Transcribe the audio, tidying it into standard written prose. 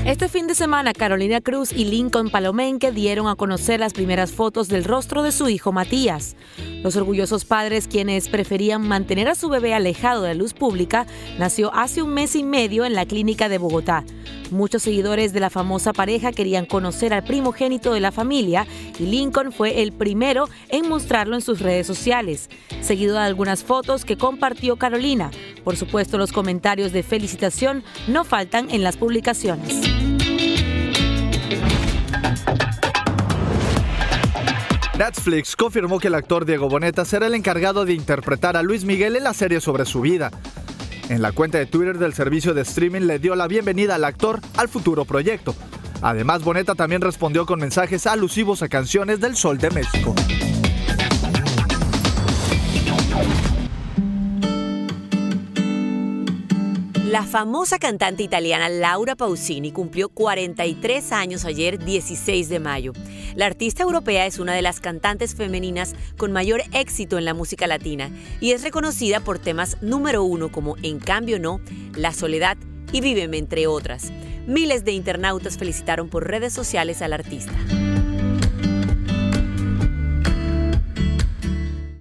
Este fin de semana, Carolina Cruz y Lincoln Palomenque dieron a conocer las primeras fotos del rostro de su hijo Matías. Los orgullosos padres, quienes preferían mantener a su bebé alejado de la luz pública, nació hace un mes y medio en la clínica de Bogotá. Muchos seguidores de la famosa pareja querían conocer al primogénito de la familia y Lincoln fue el primero en mostrarlo en sus redes sociales, seguido de algunas fotos que compartió Carolina. Por supuesto, los comentarios de felicitación no faltan en las publicaciones. Netflix confirmó que el actor Diego Boneta será el encargado de interpretar a Luis Miguel en la serie sobre su vida. En la cuenta de Twitter del servicio de streaming le dio la bienvenida al actor al futuro proyecto. Además, Boneta también respondió con mensajes alusivos a canciones del Sol de México. La famosa cantante italiana Laura Pausini cumplió 43 años ayer, 16 de mayo. La artista europea es una de las cantantes femeninas con mayor éxito en la música latina y es reconocida por temas número 1 como En cambio no, La soledad y Víveme, entre otras. Miles de internautas felicitaron por redes sociales al artista.